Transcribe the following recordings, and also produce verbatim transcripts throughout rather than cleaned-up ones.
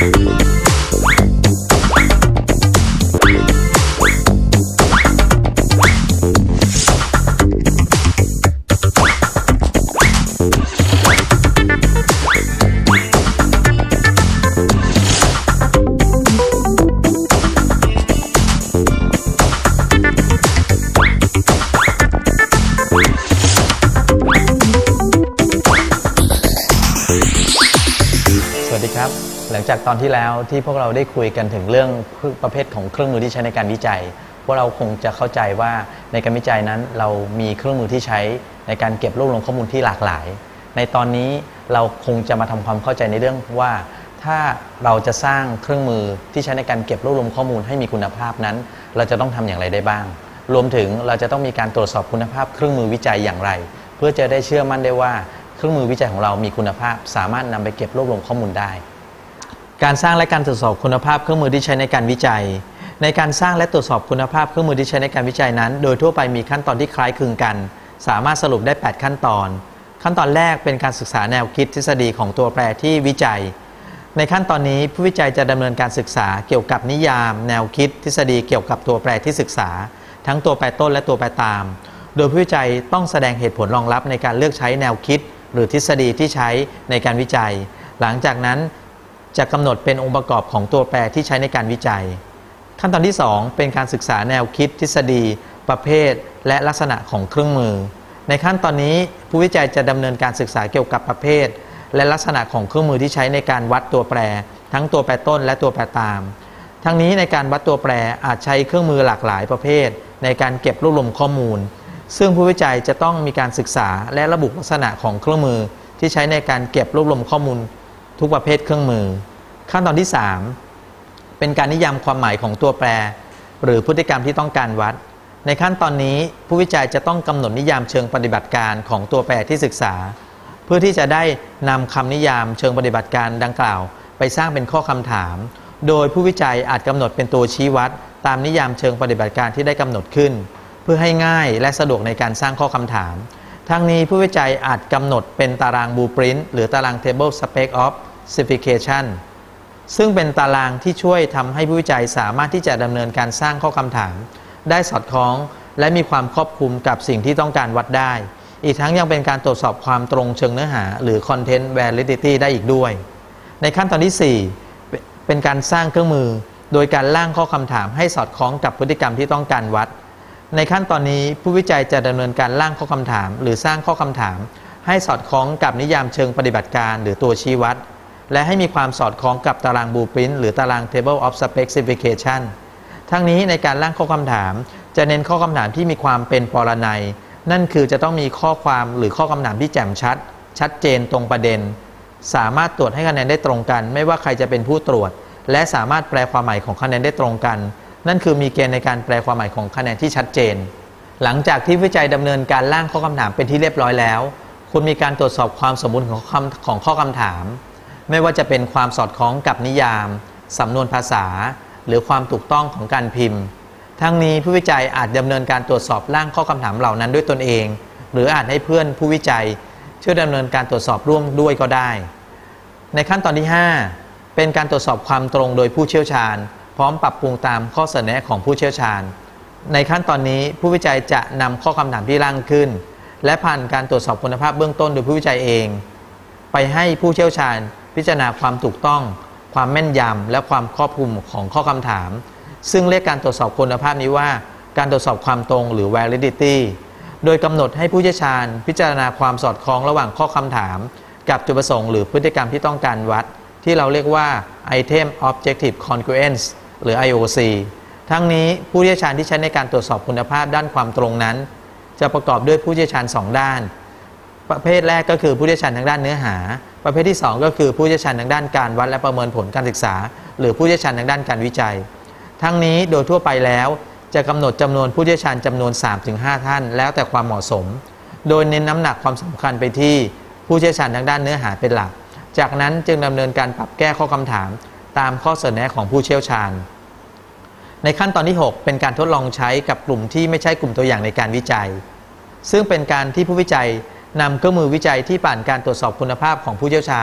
หลังจากตอนที่แล้วที่พวกเราได้คุยกันถึงเรื่องประเภทของเครื่องมือที่ใช้ในการวิจัยพวกเราคงจะเข้าใจว่าในการวิจัยนั้นเรามีเครื่องมือที่ใช้ในการเก็บรวบรวมข้อมูลที่หลากหลายในตอนนี้เราคงจะมาทำความเข้าใจในเรื่องว่าถ้าเราจะสร้างเครื่องมือที่ใช้ในการเก็บรวบรวมข้อมูลให้มีคุณภาพนั้นเราจะต้องทำอย่างไรได้บ้างรวมถึงเราจะต้องมีการตรวจสอบคุณภาพเครื่องมือวิจัยอย่างไรเพื่อจะได้เชื่อมั่นได้ว่าเครื่องมือวิจัยของเรามีคุณภาพสามารถนำไปเก็บรวบรวมข้อมูลได้การสร้างและการตรวจสอบคุณภาพเครื่องมือที่ใช้ในการวิจัยในการสร้างและตรวจสอบคุณภาพเครื่องมือที่ใช้ในการวิจัยนั้นโดยทั่วไปมีขั้นตอนที่คล้ายคลึงกันสามารถสรุปได้แปดขั้นตอนขั้นตอนแรกเป็นการศึกษาแนวคิดทฤษฎีของตัวแปรที่วิจัยในขั้นตอนนี้ผู้วิจัยจะดำเนินการศึกษาเกี่ยวกับนิยามแนวคิดทฤษฎีเกี่ยวกับตัวแปรที่ศึกษาทั้งตัวแปรต้นและตัวแปรตามโดยผู้วิจัยต้องแสดงเหตุผลรองรับในการเลือกใช้แนวคิดหรือทฤษฎีที่ใช้ในการวิจัยหลังจากนั้นจะกำหนดเป็นองค์ประกอบของตัวแปรที่ใช้ในการวิจัยขั้นตอนที่สองเป็นการศึกษาแนวคิดทฤษฎีประเภทและลักษณะของเครื่องมือในขั้นตอนนี้ผู้วิจัยจะดำเนินการศึกษาเกี่ยวกับประเภทและลักษณะของเครื่องมือที่ใช้ในการวัดตัวแปรทั้งตัวแปรต้นและตัวแปรตามทั้งนี้ในการวัดตัวแปรอาจใช้เครื่องมือหลากหลายประเภทในการเก็บรวบรวมข้อมูลซึ่งผู้วิจัยจะต้องมีการศึกษาและระบุลักษณะของเครื่องมือที่ใช้ในการเก็บรวบรวมข้อมูลทุกประเภทเครื่องมือขั้นตอนที่สามเป็นการนิยามความหมายของตัวแปรหรือพฤติกรรมที่ต้องการวัดในขั้นตอนนี้ผู้วิจัยจะต้องกำหนดนิยามเชิงปฏิบัติการของตัวแปรที่ศึกษาเพื่อที่จะได้นำคำนิยามเชิงปฏิบัติการดังกล่าวไปสร้างเป็นข้อคำถามโดยผู้วิจัยอาจกำหนดเป็นตัวชี้วัดตามนิยามเชิงปฏิบัติการที่ได้กำหนดขึ้นเพื่อให้ง่ายและสะดวกในการสร้างข้อคำถามทั้งนี้ผู้วิจัยอาจกำหนดเป็นตาราง Blueprint หรือตาราง Table Spec of Specification ซึ่งเป็นตารางที่ช่วยทำให้ผู้วิจัยสามารถที่จะดำเนินการสร้างข้อคำถามได้สอดคล้องและมีความครอบคลุมกับสิ่งที่ต้องการวัดได้อีกทั้งยังเป็นการตรวจสอบความตรงเชิงเนื้อหาหรือ Content Validity ได้อีกด้วยในขั้นตอนที่สี่เป็นการสร้างเครื่องมือโดยการร่างข้อคำถามให้สอดคล้องกับพฤติกรรมที่ต้องการวัดในขั้นตอนนี้ผู้วิจัยจะดำเนินการร่างข้อคำถามหรือสร้างข้อคำถามให้สอดคล้องกับนิยามเชิงปฏิบัติการหรือตัวชี้วัดและให้มีความสอดคล้องกับตาราง Blueprint หรือตาราง Table of Specification ทั้งนี้ในการร่างข้อคำถามจะเน้นข้อคำถามที่มีความเป็นปรนัยนั่นคือจะต้องมีข้อความหรือข้อคำถามที่แจ่มชัดชัดเจนตรงประเด็นสามารถตรวจให้คะแนนได้ตรงกันไม่ว่าใครจะเป็นผู้ตรวจและสามารถแปลความหมายของคะแนนได้ตรงกันนั่นคือมีเกณฑ์ในการแปลความหมายของคะแนนที่ชัดเจนหลังจากที่วิจัยดำเนินการร่างข้อคำถามเป็นที่เรียบร้อยแล้วคุณมีการตรวจสอบความสมบูรณ์ของของข้อคำถามไม่ว่าจะเป็นความสอดคล้องกับนิยามสำนวนภาษาหรือความถูกต้องของการพิมพ์ทั้งนี้ผู้วิจัยอาจดำเนินการตรวจสอบร่างข้อคำถามเหล่านั้นด้วยตนเองหรืออาจให้เพื่อนผู้วิจัยช่วยดำเนินการตรวจสอบร่วมด้วยก็ได้ในขั้นตอนที่ห้าเป็นการตรวจสอบความตรงโดยผู้เชี่ยวชาญพร้อมปรับปรุงตามข้อเสนอของผู้เชี่ยวชาญในขั้นตอนนี้ผู้วิจัยจะนำข้อคำถามที่ร่างขึ้นและผ่านการตรวจสอบคุณภาพเบื้องต้นโดยผู้วิจัยเองไปให้ผู้เชี่ยวชาญพิจารณาความถูกต้องความแม่นยำและความครอบคลุมของข้อคำถามซึ่งเรียกการตรวจสอบคุณภาพนี้ว่าการตรวจสอบความตรงหรือ validity โดยกำหนดให้ผู้เชี่ยวชาญพิจารณาความสอดคล้องระหว่างข้อคำถามกับจุดประสงค์หรือพฤติกรรมที่ต้องการวัดที่เราเรียกว่า Item Objective Congruence หรือ ไอ โอ ซี ทั้งนี้ผู้เชี่ยวชาญที่ใช้ในการตรวจสอบคุณภาพด้านความตรงนั้นจะประกอบด้วยผู้เชี่ยวชาญสองด้านประเภทแรกก็คือผู้เชี่ยวชาญทางด้านเนื้อหาประเภทที่สองก็คือผู้เชี่ยวชาญทางด้านการวัดและประเมินผลการศึกษาหรือผู้เชี่ยวชาญทางด้านการวิจัยทั้งนี้โดยทั่วไปแล้วจะกำหนดจำนวนผู้เชี่ยวชาญจำนวน สามถึงห้า ท่านแล้วแต่ความเหมาะสมโดยเน้นน้ำหนักความสำคัญไปที่ผู้เชี่ยวชาญทางด้านเนื้อหาเป็นหลักจากนั้นจึงดำเนินการปรับแก้ข้อคำถามตามข้อเสนอของผู้เชี่ยวชาญในขั้นตอนที่หกเป็นการทดลองใช้กับกลุ่มที่ไม่ใช่กลุ่มตัวอย่างในการวิจัยซึ่งเป็นการที่ผู้วิจัยนำเครื่องมือวิจัยที่ผ่านการตรวจสอบคุณภาพของผู้เชี่ยวชาญ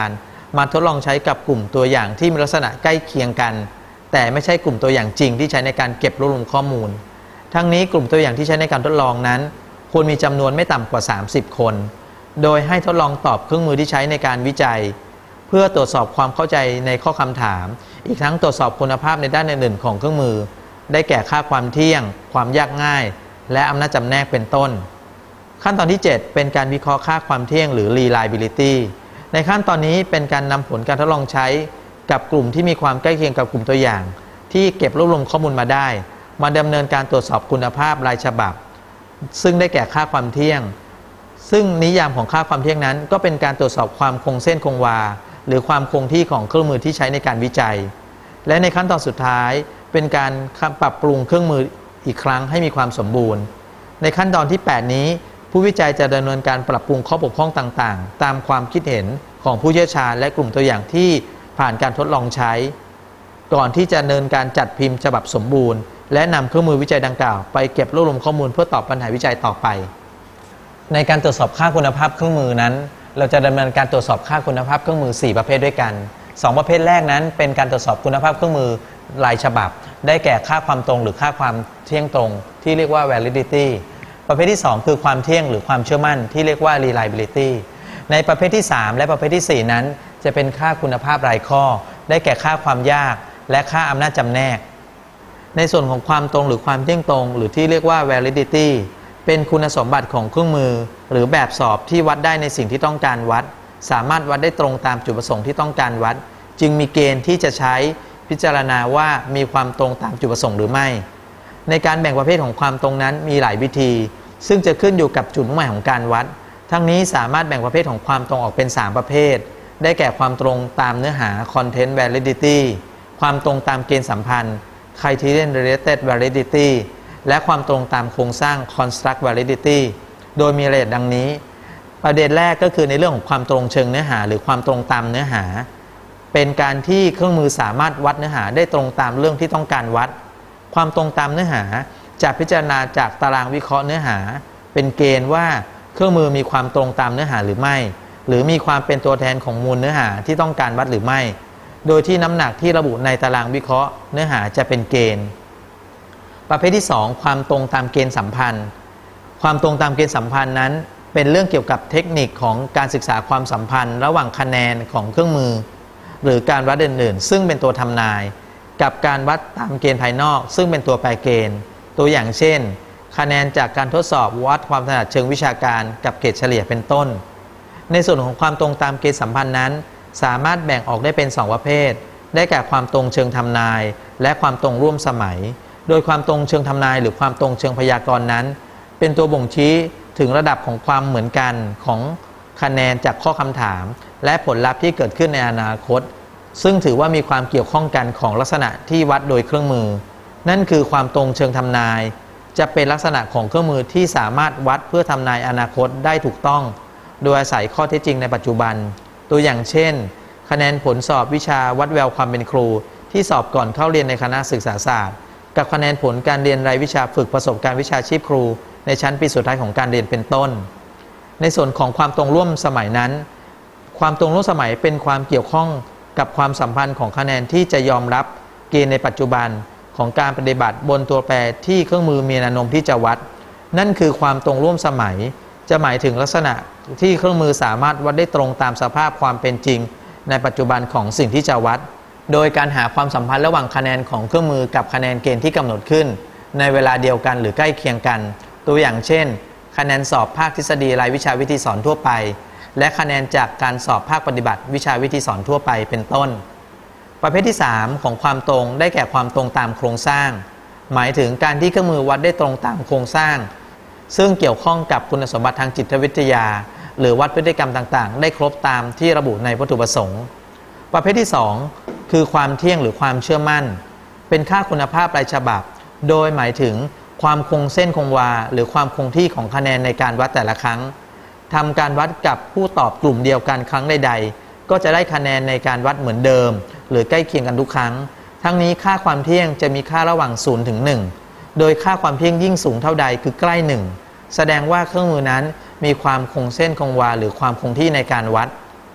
มาทดลองใช้กับกลุ่มตัวอย่างที่มีลักษณะใกล้เคียงกันแต่ไม่ใช่กลุ่มตัวอย่างจริงที่ใช้ในการเก็บรวบรวมข้อมูลทั้งนี้กลุ่มตัวอย่างที่ใช้ในการทดลองนั้นควรมีจำนวนไม่ต่ำกว่าสามสิบคนโดยให้ทดลองตอบเครื่องมือที่ใช้ในการวิจัยเพื่อตรวจสอบความเข้าใจในข้อคำถามอีกทั้งตรวจสอบคุณภาพในด้านอื่นๆของเครื่องมือได้แก่ค่าความเที่ยงความยากง่ายและอำนาจจำแนกเป็นต้นขั้นตอนที่เจ็ดเป็นการวิเคราะห์ค่าความเที่ยงหรือ reliability ในขั้นตอนนี้เป็นการนำผลการทดลองใช้กับกลุ่มที่มีความใกล้เคียงกับกลุ่มตัวอย่างที่เก็บรวบรวมข้อมูลมาได้มาดำเนินการตรวจสอบคุณภาพรายฉบับซึ่งได้แก่ค่าความเที่ยงซึ่งนิยามของค่าความเที่ยงนั้นก็เป็นการตรวจสอบความคงเส้นคงวาหรือความคงที่ของเครื่องมือที่ใช้ในการวิจัยและในขั้นตอนสุดท้ายเป็นการปรับปรุงเครื่องมืออีกครั้งให้มีความสมบูรณ์ในขั้นตอนที่แปดนี้ผู้วิจัยจะดำเนินการปรับปรุงข้อบกพร่องต่างๆตามความคิดเห็นของผู้เชี่ยวชาญและกลุ่มตัวอย่างที่ผ่านการทดลองใช้ก่อนที่จะดำเนินการจัดพิมพ์ฉบับสมบูรณ์และนำเครื่องมือวิจัยดังกล่าวไปเก็บรวบรวมข้อมูลเพื่อตอบปัญหาวิจัยต่อไปในการตรวจสอบค่าคุณภาพเครื่องมือนั้นเราจะดำเนินการตรวจสอบค่าคุณภาพเครื่องมือสี่ประเภทด้วยกันสองประเภทแรกนั้นเป็นการตรวจสอบคุณภาพเครื่องมือรายฉบับได้แก่ค่าความตรงหรือค่าความเที่ยงตรงที่เรียกว่า validity ประเภทที่สองคือความเที่ยงหรือความเชื่อมั่นที่เรียกว่า reliability ในประเภทที่สามและประเภทที่สี่นั้นจะเป็นค่าคุณภาพรายข้อได้แก่ค่าความยากและค่าอำนาจจำแนกในส่วนของความตรงหรือความเที่ยงตรงหรือที่เรียกว่า validity เป็นคุณสมบัติของเครื่องมือหรือแบบสอบที่วัดได้ในสิ่งที่ต้องการวัดสามารถวัดได้ตรงตามจุดประสงค์ที่ต้องการวัดจึงมีเกณฑ์ที่จะใช้พิจารณาว่ามีความตรงตามจุดประสงค์หรือไม่ในการแบ่งประเภทของความตรงนั้นมีหลายวิธีซึ่งจะขึ้นอยู่กับจุดมุ่งหมายของการวัดทั้งนี้สามารถแบ่งประเภทของความตรงออกเป็นสามประเภทได้แก่ความตรงตามเนื้อหา content validity ความตรงตามเกณฑ์สัมพันธ์ criterion related validity และความตรงตามโครงสร้าง construct validity โดยมีรายละเอียดดังนี้ประเด็นแรกก็คือในเรื่องของความตรงเชิงเนื้อหาหรือความตรงตามเนื้อหาเป็นการที่เครื่องมือสามารถวัดเนื้อหาได้ตรงตามเรื่องที่ต้องการวัดความตรงตามเนื้อหาจะพิจารณาจากตารางวิเคราะห์เนื้อหาเป็นเกณฑ์ว่าเครื่องมือมีความตรงตามเนื้อหาหรือไม่หรือมีความเป็นตัวแทนของมูลเนื้อหาที่ต้องการวัดหรือไม่โดยที่น้ำหนักที่ระบุในตารางวิเคราะห์เนื้อหาจะเป็นเกณฑ์ประเภทที่สองความตรงตามเกณฑ์สัมพันธ์ความตรงตามเกณฑ์สัมพันธ์นั้นเป็นเรื่องเกี่ยวกับเทคนิคของการศึกษาความสัมพันธ์ระหว่างคะแนนของเครื่องมือหรือการวัดอื่นๆซึ่งเป็นตัวทำนายกับการวัดตามเกณฑ์ภายนอกซึ่งเป็นตัวแปรเกณฑ์ตัวอย่างเช่นคะแนนจากการทดสอบวัดความถนัดเชิงวิชาการกับเกรดเฉลี่ยเป็นต้นในส่วนของความตรงตามเกณฑ์สัมพันธ์นั้นสามารถแบ่งออกได้เป็นสองประเภทได้แก่ความตรงเชิงทำนายและความตรงร่วมสมัยโดยความตรงเชิงทำนายหรือความตรงเชิงพยากรณ์นั้นเป็นตัวบ่งชี้ถึงระดับของความเหมือนกันของคะแนนจากข้อคำถามและผลลัพธ์ที่เกิดขึ้นในอนาคตซึ่งถือว่ามีความเกี่ยวข้องกันของลักษณะที่วัดโดยเครื่องมือนั่นคือความตรงเชิงทำนายจะเป็นลักษณะของเครื่องมือที่สามารถวัดเพื่อทำนายอนาคตได้ถูกต้องโดยอาศัยข้อเท็จจริงในปัจจุบันตัวอย่างเช่นคะแนนผลสอบวิชาวัดแววความเป็นครูที่สอบก่อนเข้าเรียนในคณะศึกษาศาสตร์กับคะแนนผลการเรียนรายวิชาฝึกประสบการณ์วิชาชีพครูในชั้นปีสุดท้ายของการเรียนเป็นต้นในส่วนของความตรงร่วมสมัยนั้นความตรงร่วมสมัยเป็นความเกี่ยวข้องกับความสัมพันธ์ของคะแนนที่จะยอมรับเกณฑ์ในปัจจุบันของการปฏิบัติบนตัวแปรที่เครื่องมือมีแนวโน้มที่จะวัดนั่นคือความตรงร่วมสมัยจะหมายถึงลักษณะที่เครื่องมือสามารถวัดได้ตรงตามสภาพความเป็นจริงในปัจจุบันของสิ่งที่จะวัดโดยการหาความสัมพันธ์ระหว่างคะแนนของเครื่องมือกับคะแนนเกณฑ์ที่กำหนดขึ้นในเวลาเดียวกันหรือใกล้เคียงกันตัวอย่างเช่นคะแนนสอบภาคทฤษฎีรายวิชาวิธีสอนทั่วไปและคะแนนจากการสอบภาคปฏิบัติวิชาวิธีสอนทั่วไปเป็นต้นประเภทที่สามของความตรงได้แก่ความตรงตามโครงสร้างหมายถึงการที่เครื่องมือวัดได้ตรงตามโครงสร้างซึ่งเกี่ยวข้องกับคุณสมบัติทางจิตวิทยาหรือวัดพฤติกรรมต่างๆได้ครบตามที่ระบุในวัตถุประสงค์ประเภทที่สองคือความเที่ยงหรือความเชื่อมั่นเป็นค่าคุณภาพรายฉบับโดยหมายถึงความคงเส้นคงวาหรือความคงที่ของคะแนนในการวัดแต่ละครั้งทำการวัดกับผู้ตอบกลุ่มเดียวกันครั้งใดๆก็จะได้คะแนนในการวัดเหมือนเดิมหรือใกล้เคียงกันทุกครั้งทั้งนี้ค่าความเที่ยงจะมีค่าระหว่างศูนย์ถึงหนึ่งโดยค่าความเที่ยงยิ่งสูงเท่าใดคือใกล้หนึ่งแสดงว่าเครื่องมือนั้นมีความคงเส้นคงวาหรือความคงที่ในการวัด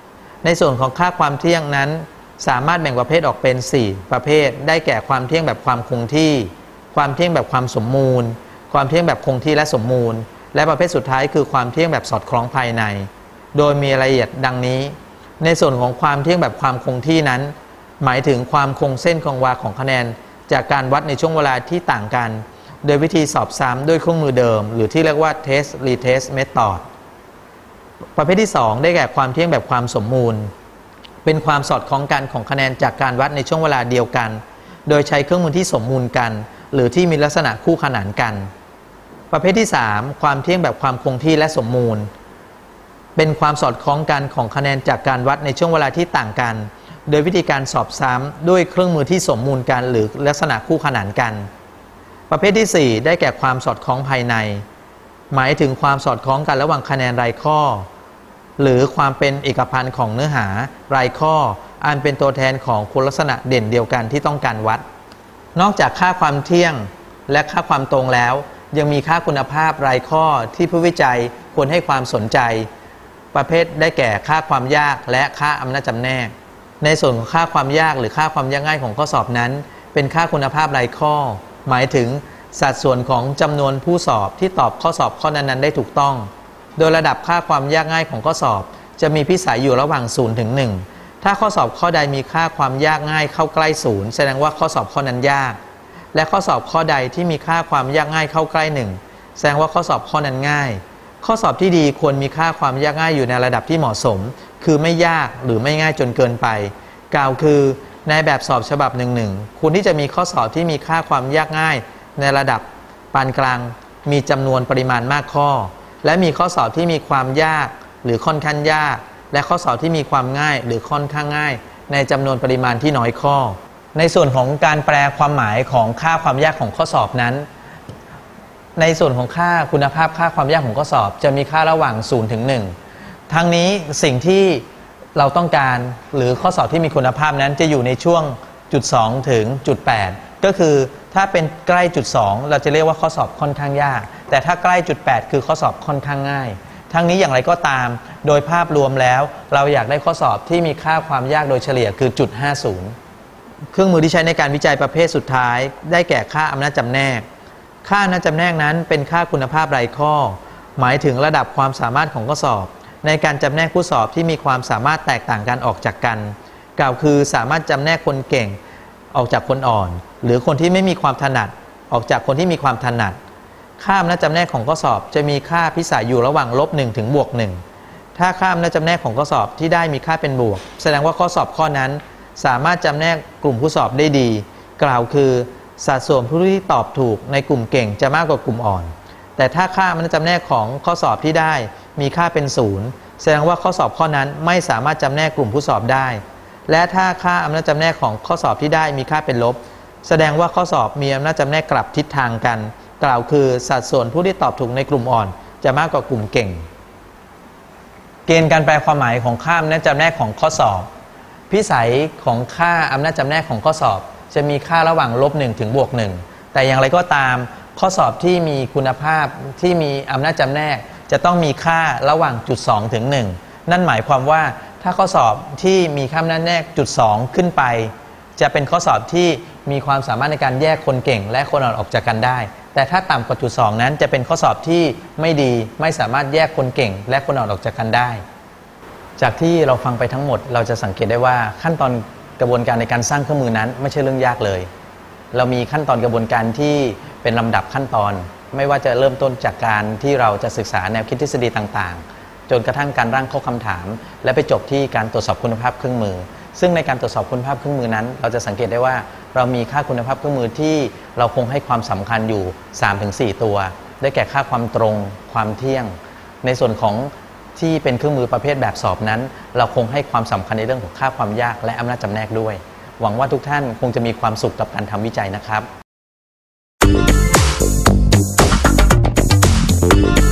ในส่วนของค่าความเที่ยงนั้นสามารถแบ่งประเภทออกเป็นสี่ประเภทได้แก่ความเที่ยงแบบความคงที่ความเที่ยงแบบความสมมูลความเที่ยงแบบคงที่และสมมูลและประเภทสุดท้ายคือความเที่ยงแบบสอดคล้องภายในโดยมีรายละเอียดดังนี้ในส่วนของความเที่ยงแบบความคงที่นั้นหมายถึงความคงเส้นคงวาของคะแนนจากการวัดในช่วงเวลาที่ต่างกันโดยวิธีสอบซ้ำด้วยเครื่องมือเดิมหรือที่เรียกว่า test retest method ประเภทที่สองได้แก่ความเที่ยงแบบความสมมูลเป็นความสอดคล้องกันของคะแนนจากการวัดในช่วงเวลาเดียวกันโดยใช้เครื่องมือที่สมมูลกันหรือที่มีลักษณะคู่ขนานกันประเภทที่สามความเที่ยงแบบความคงที่และสมมูลเป็นความสอดคล้องกันของคะแนนจากการวัดในช่วงเวลาที่ต่างกันโดยวิธีการสอบซ้ำด้วยเครื่องมือที่สมมูลกันหรือลักษณะคู่ขนานกันประเภทที่สี่ได้แก่ความสอดคล้องภายในหมายถึงความสอดคล้องกันระหว่างคะแนนรายข้อหรือความเป็นเอกพันธ์ของเนื้อหารายข้ออันเป็นตัวแทนของคุณลักษณะเด่นเดียวกันที่ต้องการวัดนอกจากค่าความเที่ยงและค่าความตรงแล้วยังมีค่าคุณภาพรายข้อที่ผู้วิจัยควรให้ความสนใจประเภทได้แก่ค่าความยากและค่าอำนาจจำแนกในส่วนของค่าความยากหรือค่าความยากง่ายของข้อสอบนั้นเป็นค่าคุณภาพรายข้อหมายถึงสัดส่วนของจำนวนผู้สอบที่ตอบข้อสอบข้อนั้นๆได้ถูกต้องโดยระดับค่าความยากง่ายของข้อสอบจะมีพิสัยอยู่ระหว่างศูนย์ถึงหนึ่งถ้าข้อสอบข้อใดมีค่าความยากง่ายเข้าใกล้ศูนย์แสดงว่าข้อสอบข้อนั้นยากและข้อสอบข้อใดที่มีค่าความยากง่ายเข้าใกล้หนึ่งแสดงว่าข้อสอบข้อนั้นง่ายข้อสอบที่ดีควรมีค่าความยากง่ายอยู่ในระดับที่เหมาะสมคือไม่ยากหรือไม่ง่ายจนเกินไปกล่าวคือในแบบสอบฉบับหนึ่งหนึ่งคุณที่จะมีข้อสอบที่มีค่าความยากง่ายในระดับปานกลางมีจำนวนปริมาณมากข้อและมีข้อสอบที่มีความยากหรือค่อนข้างยากและข้อสอบที่มีความง่ายหรือค่อนข้างง่ายในจำนวนปริมาณที่น้อยข้อในส่วนของการแปลความหมายของค่าความยากของข้อสอบนั้นในส่วนของค่าคุณภาพค่าความยากของข้อสอบจะมีค่าระหว่างศูนย์ถึงหนึ่งทั้งนี้สิ่งที่เราต้องการหรือข้อสอบที่มีคุณภาพนั้นจะอยู่ในช่วงจุดสองถึงจุดแปดก็คือถ้าเป็นใกล้จุดสองเราจะเรียกว่าข้อสอบค่อนข้างยากแต่ถ้าใกล้จุดแปดคือข้อสอบค่อนข้างง่ายทั้งนี้อย่างไรก็ตามโดยภาพรวมแล้วเราอยากได้ข้อสอบที่มีค่าความยากโดยเฉลี่ยคือจุดห้าสิบเครื่องมือที่ใช้ในการวิจัยประเภทสุดท้ายได้แก่ค่าอำนาจจำแนกค่าอำนาจจำแนกนั้นเป็นค่าคุณภาพรายข้อหมายถึงระดับความสามารถของข้อสอบในการจำแนกผู้สอบที่มีความสามารถแตกต่างกันออกจากกันกล่าวคือสามารถจำแนกคนเก่งออกจากคนอ่อนหรือคนที่ไม่มีความถนัดออกจากคนที่มีความถนัดค่าอำนาจจำแนกของข้อสอบจะมีค่าพิสัยอยู่ระหว่างลบหนึ่งถึงบวกหนึ่งถ้าค่าอำนาจจำแนกของข้อสอบที่ได้มีค่าเป็นบวกแสดงว่าข้อสอบข้อนั้นสามารถจำแนกกลุ่มผู้สอบได้ดีกล่าวคือสัดส่วนผู้ที่ตอบถูกในกลุ่มเก่งจะมากกว่ากลุ่มอ่อนแต่ถ้าค่าอำนาจจำแนกของข้อสอบที่ได้มีค่าเป็นศูนย์แสดงว่าข้อสอบข้อนั้นไม่สามารถจำแนกกลุ่มผู้สอบได้และถ้าค่าอำนาจจำแนกของข้อสอบที่ได้มีค่าเป็นลบแสดงว่าข้อสอบมีอำนาจจำแนกกลับทิศทางกันกล่าวคือสัดส่วนผู้ที่ตอบถูกในกลุ่มอ่อนจะมากกว่ากลุ่มเก่งเกณฑ์การแปลความหมายของค่าอำนาจจำแนกของข้อสอบพิสัยของค่าอำนาจจำแนกของข้อสอบจะมีค่าระหว่างลบหนึ่งถึงบวกหนึ่งแต่อย่างไรก็ตามข้อสอบที่มีคุณภาพที่มีอำนาจจำแนกจะต้องมีค่าระหว่างจุดสองถึงหนึ่งนั่นหมายความว่าถ้าข้อสอบที่มีค่าอำนาจจำแนกจุดสองขึ้นไปจะเป็นข้อสอบที่มีความสามารถในการแยกคนเก่งและคนอ่อนออกจากกันได้แต่ถ้าต่ำกว่าจุดสองนั้นจะเป็นข้อสอบที่ไม่ดีไม่สามารถแยกคนเก่งและคนอ่อนออกจากกันได้จากที่เราฟังไปทั้งหมดเราจะสังเกตได้ว่าขั้นตอนกระบวนการในการสร้างเครื่องมือนั้นไม่ใช่เรื่องยากเลยเรามีขั้นตอนกระบวนการที่เป็นลำดับขั้นตอนไม่ว่าจะเริ่มต้นจากการที่เราจะศึกษาแนวคิดทฤษฎีต่างๆจนกระทั่งการร่างข้อคำถามและไปจบที่การตรวจสอบคุณภาพเครื่องมือซึ่งในการตรวจสอบคุณภาพเครื่องมือนั้นเราจะสังเกตได้ว่าเรามีค่าคุณภาพเครื่องมือที่เราคงให้ความสำคัญอยู่ สามถึงสี่ ตัวได้แก่ค่าความตรงความเที่ยงในส่วนของที่เป็นเครื่องมือประเภทแบบสอบนั้นเราคงให้ความสำคัญในเรื่องของค่าความยากและอำนาจจำแนกด้วยหวังว่าทุกท่านคงจะมีความสุขกับการทำวิจัยนะครับ